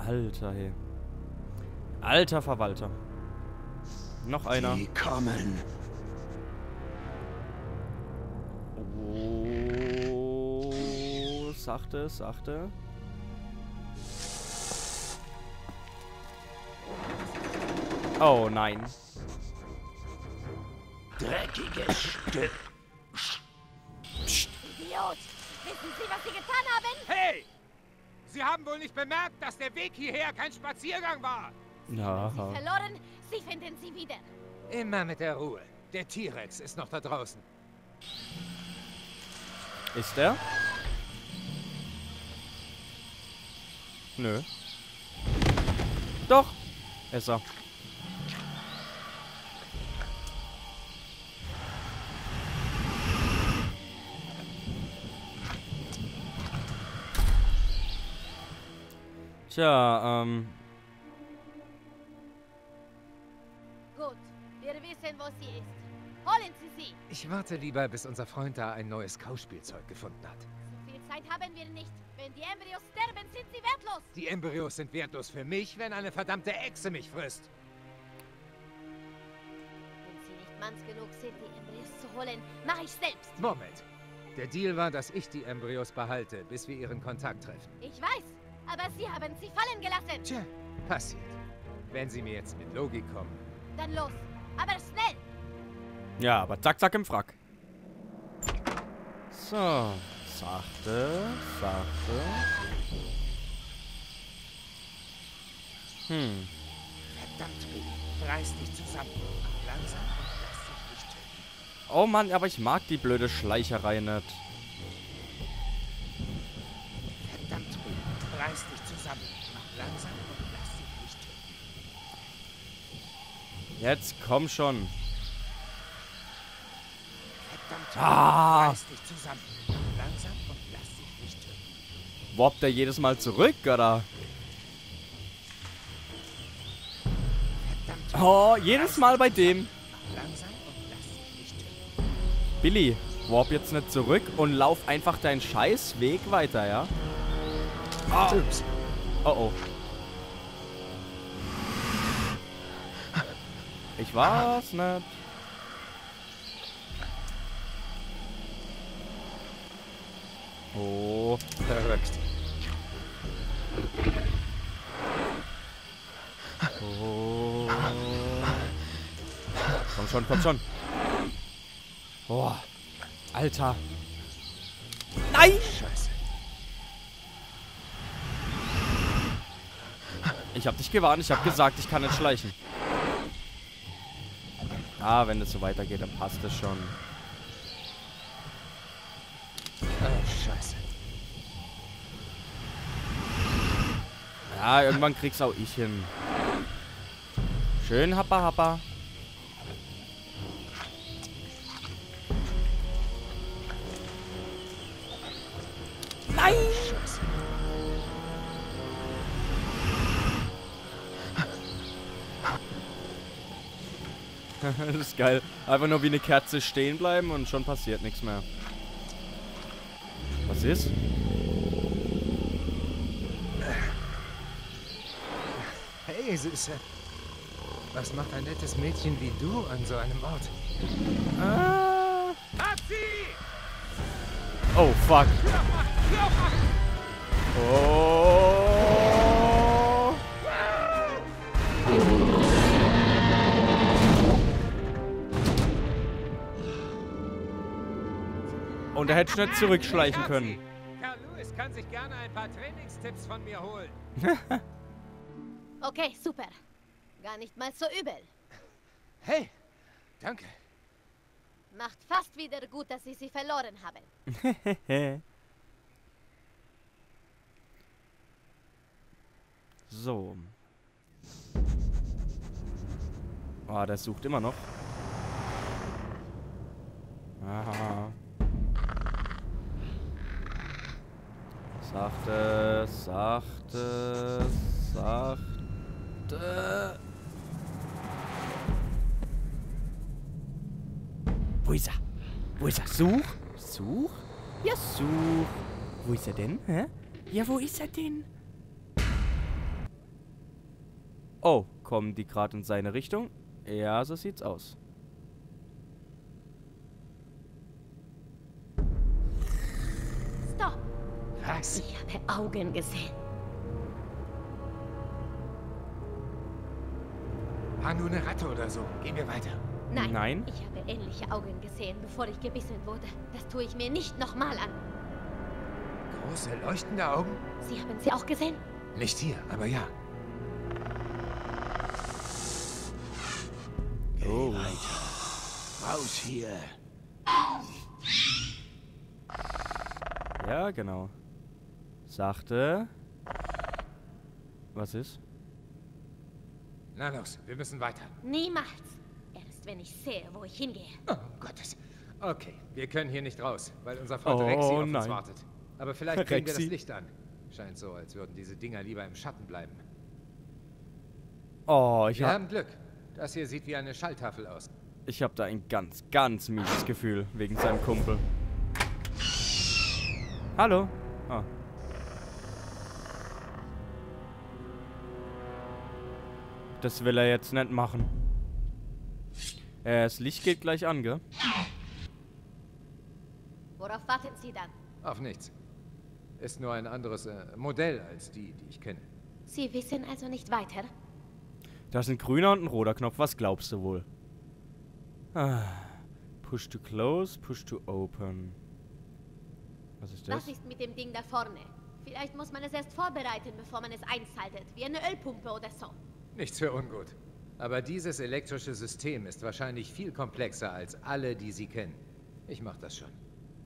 Alter, hey. Alter Verwalter. Noch einer. Die kommen. Oh, sachte, sachte. Oh nein. Dreckiges Stück. Idiot! Wissen Sie, was Sie getan haben? Hey! Sie haben wohl nicht bemerkt, dass der Weg hierher kein Spaziergang war. Ja. Sie verloren, Sie finden sie wieder. Immer mit der Ruhe. Der T-Rex ist noch da draußen. Ist der? Nö. Doch. Ist er. Tja, Gut, wir wissen, wo sie ist. Holen Sie sie! Ich warte lieber, bis unser Freund da ein neues Kauspielzeug gefunden hat. So viel Zeit haben wir nicht. Wenn die Embryos sterben, sind sie wertlos. Die Embryos sind wertlos für mich, wenn eine verdammte Echse mich frisst. Wenn sie nicht manns genug sind, die Embryos zu holen, mache ich selbst. Moment. Der Deal war, dass ich die Embryos behalte, bis wir ihren Kontakt treffen. Ich weiß, aber Sie haben sie fallen gelassen. Tja, passiert. Wenn Sie mir jetzt mit Logik kommen. Dann los, aber schnell. ja, aber zack, zack im Frack. So. Sachte, sachte. Verdammt, Billy. Reiß dich zusammen. Langsam und lass dich nicht töten. Oh Mann, aber ich mag die blöde Schleicherei nicht. Verdammt, Billy. Reiß dich zusammen. Mach langsam und lass dich nicht töten. Jetzt komm schon. Verdammt, Ah! reiß dich zusammen. Mach langsam und lass dich nicht töten. Woppt der jedes Mal zurück, oder? Verdammt, Oh, jedes Mal bei dem. mach langsam und lass dich nicht töten. Billy, warp jetzt nicht zurück und lauf einfach deinen Scheißweg weiter, ja? Ups. Oh oh. Ich war's nicht. Oh. Verrückt. Oh. Komm schon, komm schon. Oh. Alter. Nein! Scheiße. Ich hab dich gewarnt, ich hab gesagt, ich kann nicht schleichen. Ah, wenn das so weitergeht, dann passt es schon. Scheiße. Ja, irgendwann krieg's auch ich hin. Schön happa happa. Nein! Scheiße. Das ist geil. Einfach nur wie eine Kerze stehen bleiben und schon passiert nichts mehr. Was ist? Hey, Süße. Was macht ein nettes Mädchen wie du an so einem Ort? Ah. Taxi! Oh, fuck. Oh. Und er hätte nicht zurückschleichen können. Carl Lewis kann sich gerne ein paar Trainingstipps von mir holen. Okay, super. Gar nicht mal so übel. Hey, danke. Macht fast wieder gut, dass Sie sie verloren haben. So. Ah, der sucht immer noch. Aha. Sachte, sachte, sachte. Wo ist er? Wo ist er? Such? Such? Ja, such. Wo ist er denn? Hä? Ja, wo ist er denn? Oh, kommen die gerade in seine Richtung? Ja, so sieht's aus. Stopp! Was? Ich habe Augen gesehen. War nur eine Ratte oder so. Gehen wir weiter. Nein, Nein? ich habe ähnliche Augen gesehen, bevor ich gebissen wurde. Das tue ich mir nicht nochmal an. Große, leuchtende Augen? Sie haben sie auch gesehen? Nicht hier, aber ja. Oh. Raus hier. Ja, genau. Sachte. Was ist? Na los, wir müssen weiter. Niemals. Erst wenn ich sehe, wo ich hingehe. Oh, um Gottes. Okay, wir können hier nicht raus, weil unser Freund Oh, Rexy auf uns nein. wartet. Aber vielleicht kriegen wir das Rexy. Licht an. Scheint so, als würden diese Dinger lieber im Schatten bleiben. Oh, Wir haben Glück. Das hier sieht wie eine Schalltafel aus. ich hab da ein ganz, ganz mieses Gefühl wegen seinem Kumpel. Hallo. Ah. Das will er jetzt nicht machen. Das Licht geht gleich an, gell? Worauf warten Sie dann? Auf nichts. Ist nur ein anderes Modell als die ich kenne. Sie wissen also nicht weiter? Da ist ein grüner und ein roter Knopf. Was glaubst du wohl? Ah. Push to close, push to open. Was ist das? Was ist mit dem Ding da vorne? Vielleicht muss man es erst vorbereiten, bevor man es einschaltet. Wie eine Ölpumpe oder so. Nichts für ungut. Aber dieses elektrische System ist wahrscheinlich viel komplexer als alle, die Sie kennen. Ich mach das schon.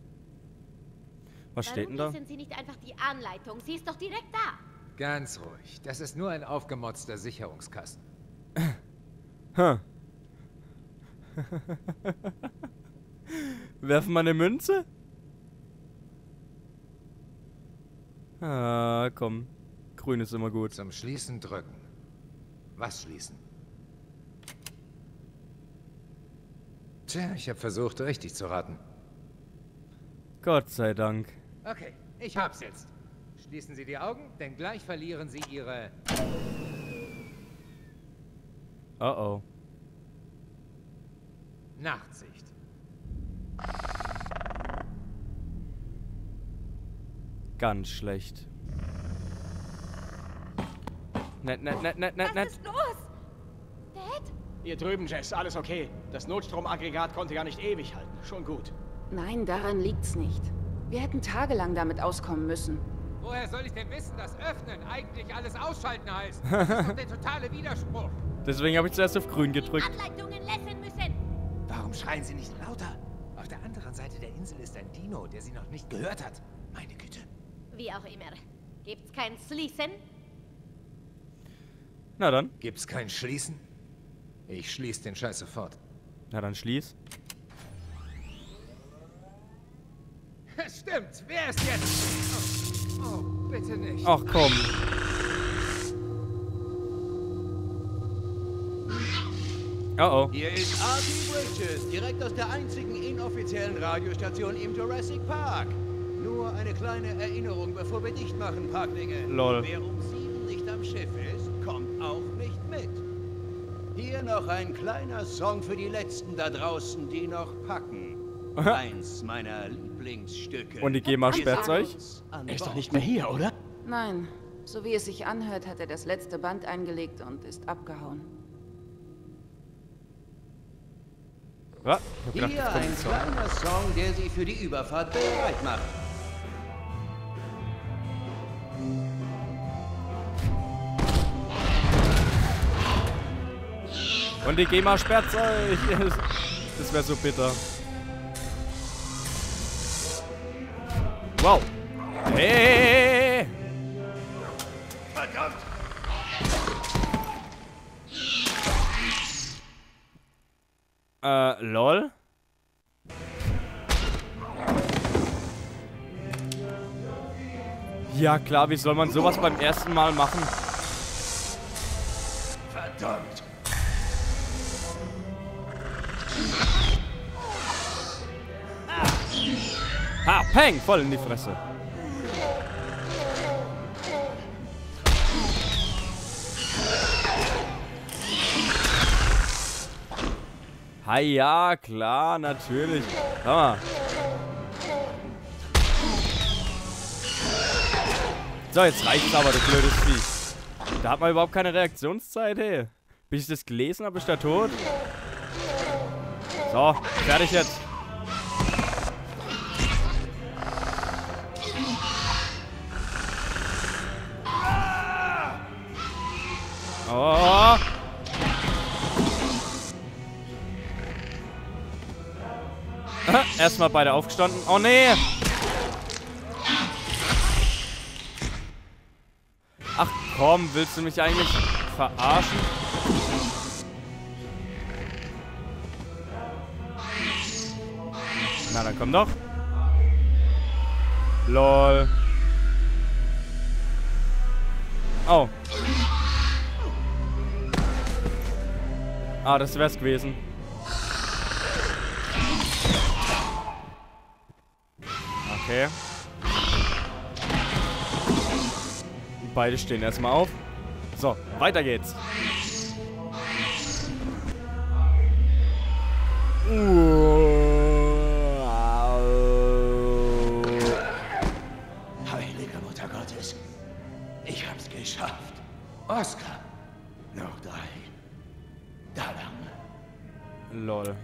Was steht denn Warum da? lesen Sie nicht einfach die Anleitung? Sie ist doch direkt da. Ganz ruhig. Das ist nur ein aufgemotzter Sicherungskasten. Huh. Werfen wir eine Münze? Ah, komm. Grün ist immer gut. Zum Schließen drücken. Was schließen? Tja, ich habe versucht, richtig zu raten. Gott sei Dank. Okay, ich hab's jetzt. Schließen Sie die Augen, denn gleich verlieren Sie Ihre... Oh oh. Nachtsicht. Ganz schlecht. Nett. Was ist los? Dad? Hier drüben, Jess, alles okay. Das Notstromaggregat konnte ja nicht ewig halten. Schon gut. Nein, daran liegt's nicht. Wir hätten tagelang damit auskommen müssen. Woher soll ich denn wissen, dass Öffnen eigentlich alles ausschalten heißt? Das ist doch der totale Widerspruch. Deswegen habe ich zuerst auf grün gedrückt. Anleitungen lesen müssen. Warum schreien Sie nicht lauter? Auf der anderen Seite der Insel ist ein Dino, der Sie noch nicht gehört hat. Meine Güte. Wie auch immer. Gibt's kein Schließen? Na dann. Gibt's kein Schließen? Ich schließe den Scheiß sofort. Na dann schließ. Stimmt, wer ist jetzt? Oh, bitte nicht. Ach komm. Oh oh. Hier ist RT Bridges, direkt aus der einzigen inoffiziellen Radiostation im Jurassic Park. Nur eine kleine Erinnerung, bevor wir dicht machen, Parklinge. Lol. Wer um 7 nicht am Schiff ist, kommt auch nicht mit. Hier noch ein kleiner Song für die Letzten da draußen, die noch packen. Eins meiner Lieblingsstücke. Und die GEMA Wir sperrt's sind euch? uns an Er ist doch Bord. nicht mehr hier, oder? Nein, so wie es sich anhört, hat er das letzte Band eingelegt und ist abgehauen. Was? Ich hab gedacht, Hier jetzt kommt ein ein Song. kleiner Song, der Sie für die Überfahrt bereit macht. Und die GEMA sperrt's euch. Das wäre so bitter. Wow. Hey. Verdammt! Lol. Ja klar, wie soll man sowas beim ersten Mal machen? Verdammt! Ha, peng, voll in die Fresse. Ah ja, klar, natürlich. Schau mal. So, jetzt reicht's aber, du blödes Vieh. Da hat man überhaupt keine Reaktionszeit, hey. Bis ich das gelesen habe, ist der tot. So, fertig jetzt. Oh. Erstmal beide aufgestanden. Oh nee. Ach komm, willst du mich eigentlich verarschen? Na, dann komm doch. Lol. Oh. Ah, das wär's gewesen. Okay. Beide stehen erstmal auf. So, weiter geht's. Heilige Mutter Gottes. Ich hab's geschafft. Oscar. Noch 3. Da lang. Lol.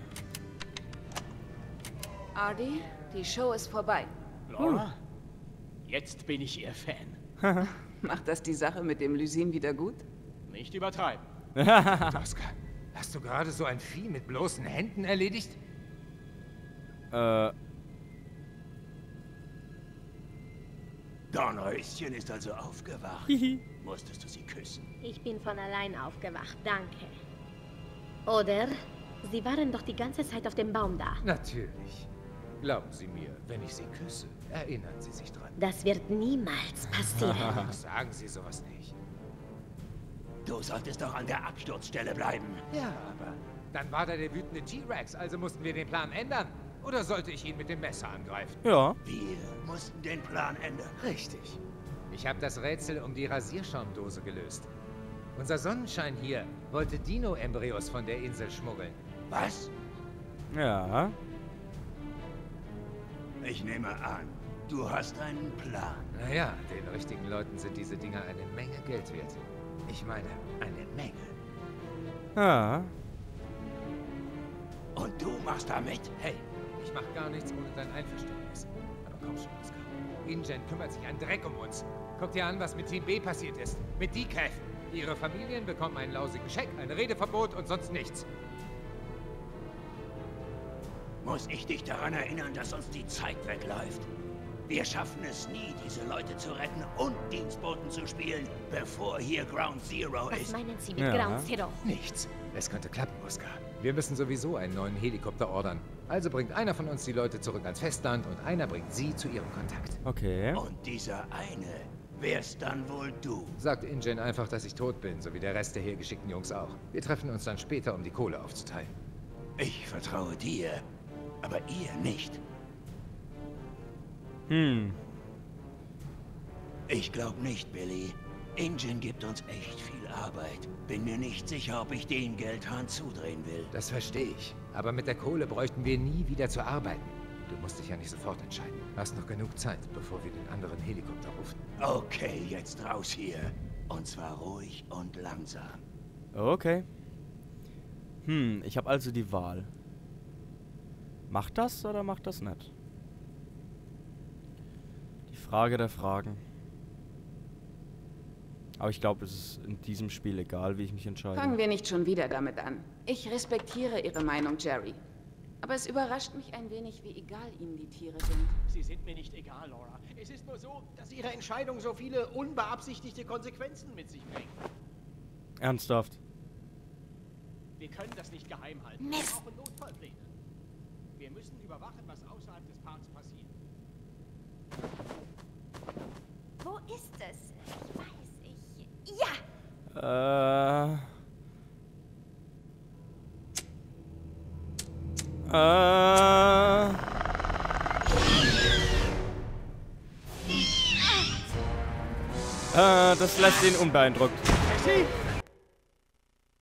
Ardy, die Show ist vorbei. Laura? Jetzt bin ich Ihr Fan. Macht das die Sache mit dem Lysin wieder gut? Nicht übertreiben. Oscar, hast du gerade so ein Vieh mit bloßen Händen erledigt? Dornröschen ist also aufgewacht. Musstest du sie küssen? Ich bin von allein aufgewacht, danke. Oder? Sie waren doch die ganze Zeit auf dem Baum da. Natürlich. Glauben Sie mir, wenn ich Sie küsse, erinnern Sie sich dran. Das wird niemals passieren. Ach, sagen Sie sowas nicht. Du solltest doch an der Absturzstelle bleiben. Ja, aber dann war da der wütende T-Rex, also mussten wir den Plan ändern. Oder sollte ich ihn mit dem Messer angreifen? Ja. Wir mussten den Plan ändern. Richtig. Ich habe das Rätsel um die Rasierschaumdose gelöst. Unser Sonnenschein hier wollte Dino-Embryos von der Insel schmuggeln. Was? Ja. Ich nehme an, du hast einen Plan. Naja, den richtigen Leuten sind diese Dinger eine Menge Geld wert. Ich meine, eine Menge. Ja. Und du machst da mit? Hey, ich mach gar nichts ohne dein Einverständnis. Aber komm schon, Oscar. InGen kümmert sich einen Dreck um uns. Guck dir an, was mit Team B passiert ist. Mit Decaf. Ihre Familien bekommen einen lausigen Scheck, ein Redeverbot und sonst nichts. Muss ich dich daran erinnern, dass uns die Zeit wegläuft? Wir schaffen es nie, diese Leute zu retten und Dienstboten zu spielen, bevor hier Ground Zero Was ist. meinen Sie mit Ja. Ground Zero? Nichts. Es könnte klappen, Oscar. Wir müssen sowieso einen neuen Helikopter ordern. Also bringt einer von uns die Leute zurück ans Festland und einer bringt sie zu ihrem Kontakt. Okay. Und dieser eine wär's dann wohl du. Sagt InGen einfach, dass ich tot bin, so wie der Rest der hier geschickten Jungs auch. Wir treffen uns dann später, um die Kohle aufzuteilen. Ich vertraue dir, aber ihr nicht. Ich glaube nicht, Billy. InGen gibt uns echt viel Arbeit. Bin mir nicht sicher, ob ich den Geldhahn zudrehen will. Das verstehe ich. Aber mit der Kohle bräuchten wir nie wieder zu arbeiten. Du musst dich ja nicht sofort entscheiden. Hast noch genug Zeit, bevor wir den anderen Helikopter rufen. Okay, jetzt raus hier. Und zwar ruhig und langsam. Okay. Ich habe also die Wahl. Macht das oder macht das nicht? Die Frage der Fragen. Aber ich glaube, es ist in diesem Spiel egal, wie ich mich entscheide. Fangen wir nicht schon wieder damit an. Ich respektiere Ihre Meinung, Jerry. Aber es überrascht mich ein wenig, wie egal Ihnen die Tiere sind. Sie sind mir nicht egal, Laura. Es ist nur so, dass Ihre Entscheidung so viele unbeabsichtigte Konsequenzen mit sich bringt. Ernsthaft? Wir können das nicht geheim halten. Mist. Wir brauchen Notfallpläne. Wir müssen überwachen, was außerhalb des Parks passiert. Wo ist es? Ich weiß, Ja! Das lässt ihn unbeeindruckt. Jessie!